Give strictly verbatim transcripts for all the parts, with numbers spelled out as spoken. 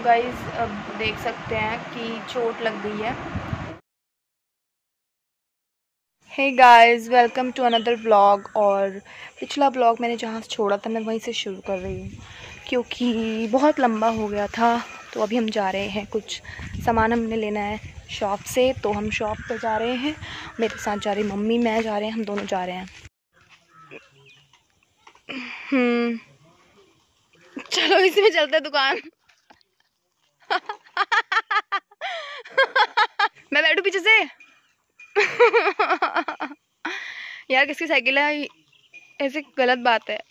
Guys अब देख सकते हैं कि चोट लग गई है। Hey guys, welcome to another vlog. और पिछला व्लॉग मैंने जहाँ से छोड़ा था मैं वहीं से शुरू कर रही हूँ क्योंकि बहुत लंबा हो गया था। तो अभी हम जा रहे हैं, कुछ सामान हमने लेना है शॉप से, तो हम शॉप पे जा रहे हैं। मेरे साथ जा रही मम्मी, मैं जा रहे हैं, हम दोनों जा रहे हैं। हम्म चलो इसी में चलते हैं दुकान। मैं बैठू पीछे से। यार किसकी साइकिल है, ऐसे गलत बात है।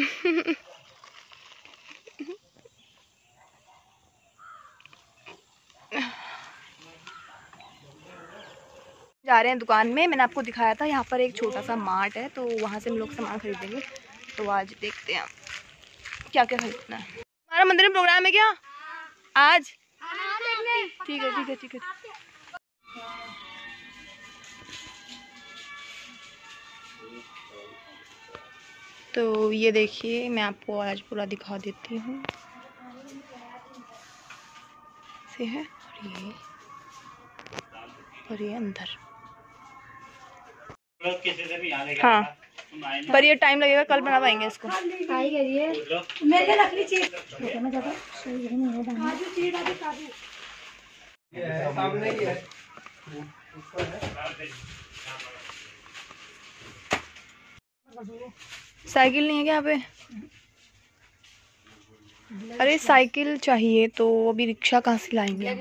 जा रहे हैं दुकान में। मैंने आपको दिखाया था यहाँ पर एक छोटा सा मार्ट है, तो वहाँ से हम लोग सामान खरीदेंगे। तो आज देखते हैं क्या क्या खरीदना है। हमारा मंदिर में प्रोग्राम है क्या आज? ठीक है ठीक है ठीक है। तो ये देखिए, मैं आपको आज पूरा दिखा देती हूँ। से है और ये और ये अंदर। हाँ, पर ये टाइम लगेगा, कल बना पाएंगे इसको। साइकिल नहीं है क्या यहाँ पे? अरे साइकिल चाहिए, तो अभी रिक्शा कहाँ से लाएंगे?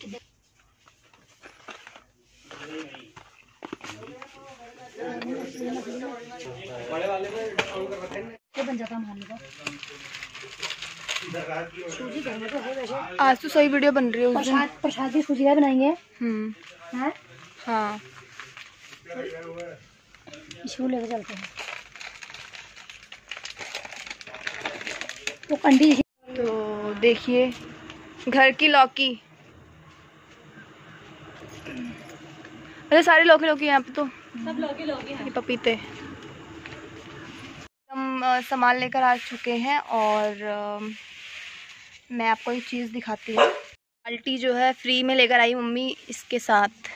आज तो सही वीडियो बन रही है। प्रसाद प्रसाद की सूजी का बनाएंगे। हम्म हाँ हाँ, इसको लेकर चलते हैं। तो कंडी तो देखिए, घर की लौकी। अरे सारे लौकी लौकी यहाँ पे, तो सब लौकी लौकी है। पपीते। हम सामान लेकर आ चुके हैं और आ, मैं आपको एक चीज़ दिखाती हूँ। बाल्टी जो है फ्री में लेकर आई मम्मी, इसके साथ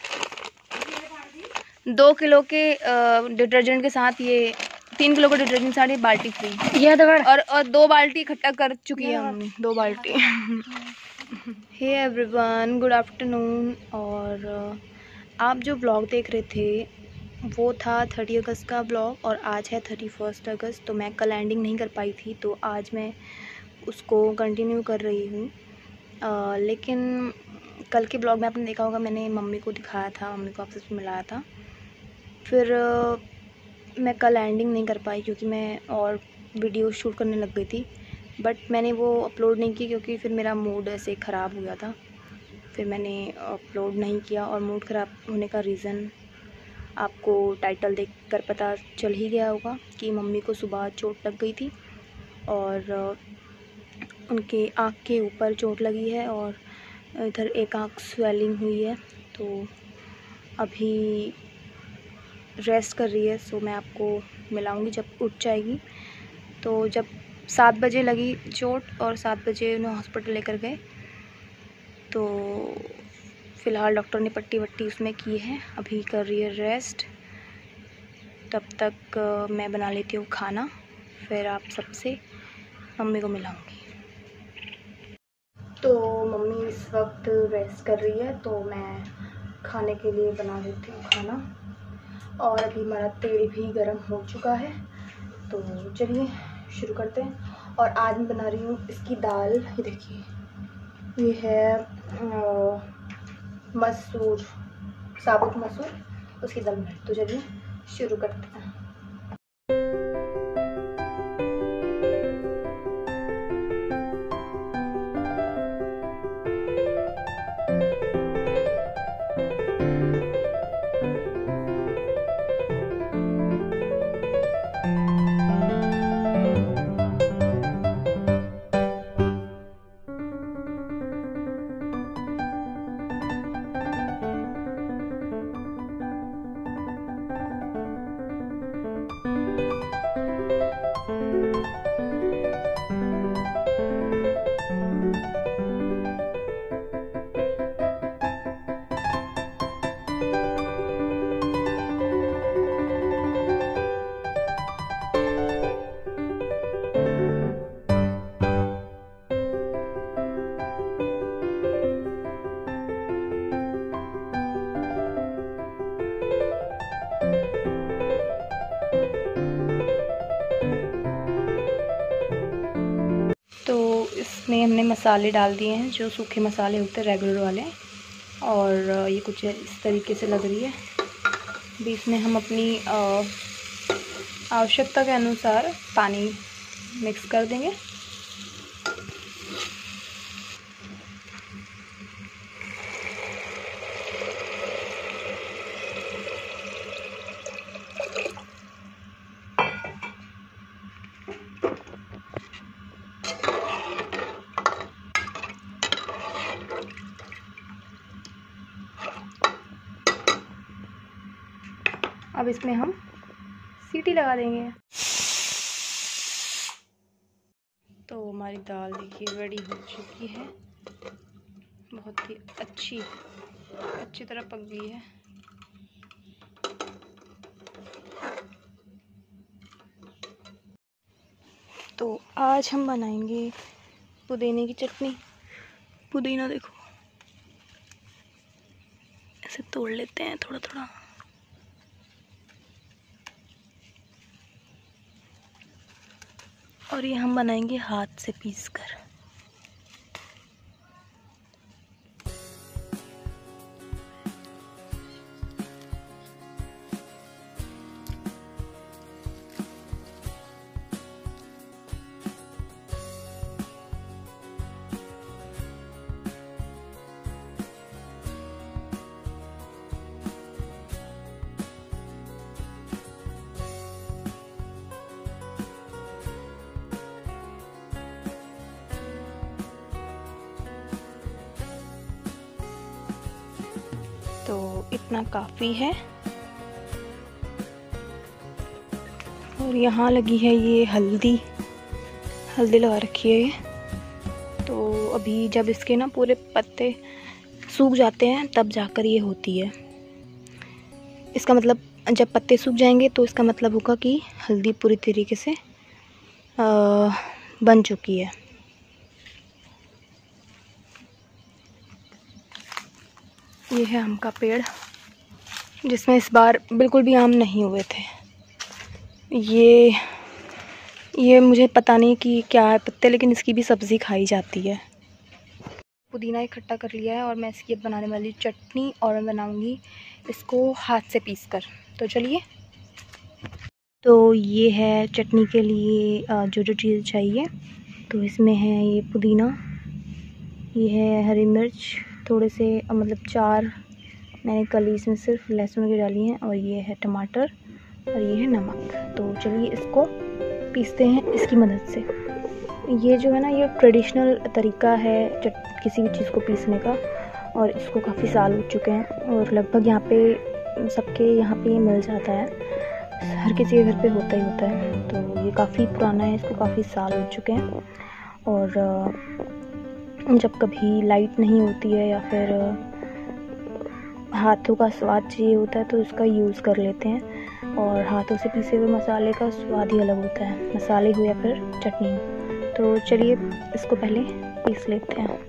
दो किलो के डिटर्जेंट के साथ, ये तीन किलो का डिटर्जेंट साड़ी बाल्टी फ्री। ये और और दो बाल्टी इकट्ठा कर चुकी है मम्मी, दो बाल्टी। Hey everyone, good afternoon. और आप जो ब्लॉग देख रहे थे वो था थर्टी अगस्त का ब्लॉग और आज है थर्टी फर्स्ट अगस्त। तो मैं कल एंडिंग नहीं कर पाई थी, तो आज मैं उसको कंटिन्यू कर रही हूँ। लेकिन कल के ब्लॉग में आपने देखा होगा, मैंने मम्मी को दिखाया था, मम्मी को आपसे मिलाया था। फिर आ, मैं कल एंडिंग नहीं कर पाई क्योंकि मैं और वीडियो शूट करने लग गई थी, बट मैंने वो अपलोड नहीं की क्योंकि फिर मेरा मूड ऐसे ख़राब हो गया था। फिर मैंने अपलोड नहीं किया और मूड ख़राब होने का रीज़न आपको टाइटल देखकर पता चल ही गया होगा कि मम्मी को सुबह चोट लग गई थी और उनके आँख के ऊपर चोट लगी है और इधर एक आँख स्वेलिंग हुई है। तो अभी रेस्ट कर रही है। सो मैं आपको मिलाऊंगी जब उठ जाएगी। तो जब सात बजे लगी चोट और सात बजे उन्हें हॉस्पिटल लेकर गए, तो फ़िलहाल डॉक्टर ने पट्टी वट्टी उसमें की है, अभी कर रही है रेस्ट। तब तक मैं बना लेती हूँ खाना, फिर आप सबसे मम्मी को मिलाऊंगी। तो मम्मी इस वक्त रेस्ट कर रही है, तो मैं खाने के लिए बना लेती हूँ खाना। और अभी हमारा तेल भी गर्म हो चुका है, तो चलिए शुरू करते हैं। और आज मैं बना रही हूँ इसकी दाल। ये देखिए, ये है मसूर, साबुत मसूर, उसकी दाल। तो चलिए शुरू करते हैं। हमने मसाले डाल दिए हैं, जो सूखे मसाले होते हैं रेगुलर वाले, और ये कुछ इस तरीके से लग रही है। अभी इसमें हम अपनी आवश्यकता के अनुसार पानी मिक्स कर देंगे। अब इसमें हम सीटी लगा देंगे। तो हमारी दाल देखिए रेडी हो चुकी है, बहुत ही अच्छी अच्छी तरह पक गई है। तो आज हम बनाएंगे पुदीने की चटनी। पुदीना देखो, ऐसे तोड़ लेते हैं थोड़ा थोड़ा। और ये हम बनाएंगे हाथ से पीसकर। तो इतना काफ़ी है। और यहाँ लगी है ये हल्दी, हल्दी लगा रखी है ये। तो अभी जब इसके ना पूरे पत्ते सूख जाते हैं तब जाकर ये होती है। इसका मतलब जब पत्ते सूख जाएंगे तो इसका मतलब होगा कि हल्दी पूरी तरीके से आ, बन चुकी है। ये है आम का पेड़, जिसमें इस बार बिल्कुल भी आम नहीं हुए थे। ये ये मुझे पता नहीं कि क्या है पत्ते, लेकिन इसकी भी सब्ज़ी खाई जाती है। पुदीना इकट्ठा कर लिया है और मैं इसकी बनाने वाली चटनी, और मैं बनाऊंगी इसको हाथ से पीसकर। तो चलिए। तो ये है चटनी के लिए जो जो चीज़ चाहिए। तो इसमें है ये पुदीना, ये है हरी मिर्च थोड़े से, मतलब चार मैंने कली इसमें सिर्फ लहसुन की डाली हैं, और ये है टमाटर, और ये है नमक। तो चलिए इसको पीसते हैं इसकी मदद से। ये जो है ना, ये ट्रेडिशनल तरीका है किसी भी चीज़ को पीसने का, और इसको काफ़ी साल हो चुके हैं, और लगभग यहाँ पे सबके यहाँ पे ये मिल जाता है, हर किसी के घर पे होता ही होता है। तो ये काफ़ी पुराना है, इसको काफ़ी साल हो चुके हैं। और जब कभी लाइट नहीं होती है या फिर हाथों का स्वाद चाहिए होता है तो इसका यूज़ कर लेते हैं। और हाथों से पीसे हुए मसाले का स्वाद ही अलग होता है, मसाले हो या फिर चटनी हो। तो चलिए इसको पहले पीस लेते हैं।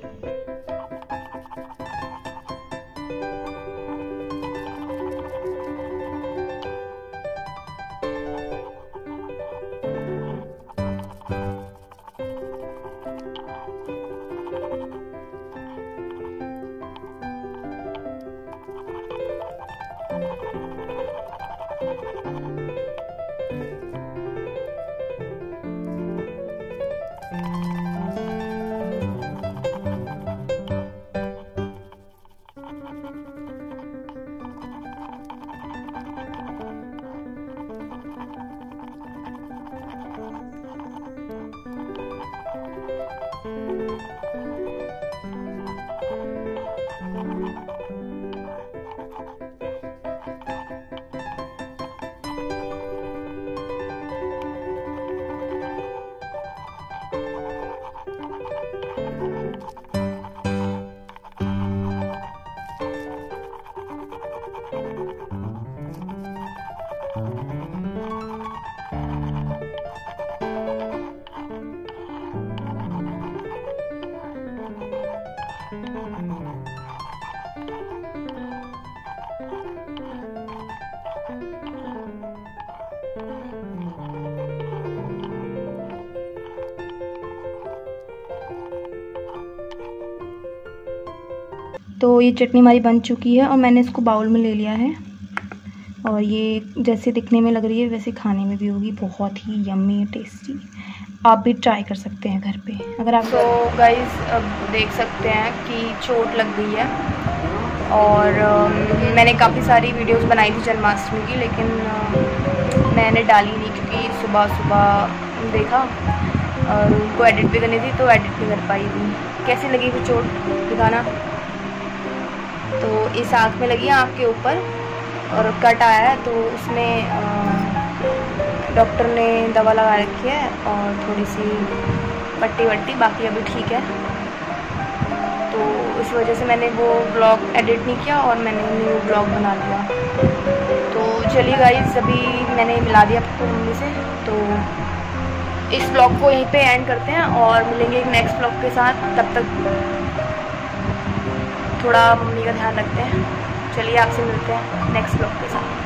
तो ये चटनी हमारी बन चुकी है और मैंने इसको बाउल में ले लिया है। और ये जैसे दिखने में लग रही है वैसे खाने में भी होगी, बहुत ही यम्मी टेस्टी। आप भी ट्राई कर सकते हैं घर पे अगर आप। तो गाइस अब देख सकते हैं कि चोट लग गई है और uh, मैंने काफ़ी सारी वीडियोस बनाई थी जन्माष्टमी की, लेकिन uh, मैंने डाली नहीं क्योंकि सुबह सुबह देखा और उनको एडिट भी करनी थी तो एडिट नहीं कर पाई थी। कैसी लगी वो चोट दिखाना। तो इस आँख में लगी, आँख के ऊपर, और कट आया है तो उसमें डॉक्टर ने दवा लगा रखी है और थोड़ी सी पट्टी वट्टी, बाकी अभी ठीक है। तो इस वजह से मैंने वो ब्लॉग एडिट नहीं किया और मैंने न्यू ब्लॉग बना लिया। तो चलिए गाइस, अभी मैंने मिला दिया आपको मम्मी से, तो इस ब्लॉग को यहीं पे एंड करते हैं और मिलेंगे एक नेक्स्ट ब्लॉग के साथ। तब तक थोड़ा मम्मी का ध्यान रखते हैं। चलिए आपसे मिलते हैं नेक्स्ट ब्लॉग के साथ।